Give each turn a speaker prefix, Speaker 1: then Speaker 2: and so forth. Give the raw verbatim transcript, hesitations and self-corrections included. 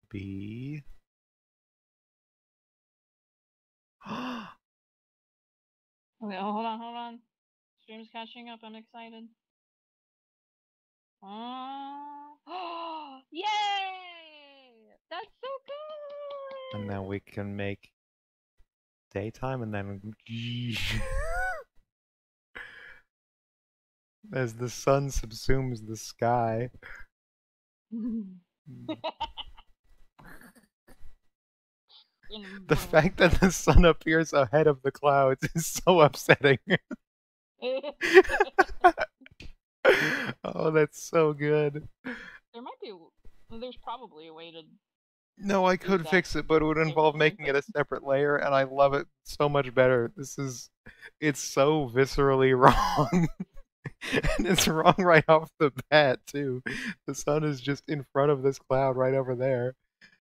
Speaker 1: B.
Speaker 2: Okay, oh, hold on, hold on. Stream's catching up. I'm excited. Oh, yay! That's so good!
Speaker 1: And then we can make daytime and then as the sun subsumes the sky. The fact that the sun appears ahead of the clouds is so upsetting. Oh, that's so good.
Speaker 2: There might be, there's probably a way to.
Speaker 1: No, I could fix it, but it would involve making it a separate layer, and I love it so much better. This is, it's so viscerally wrong. And it's wrong right off the bat, too. The sun is just in front of this cloud right over there.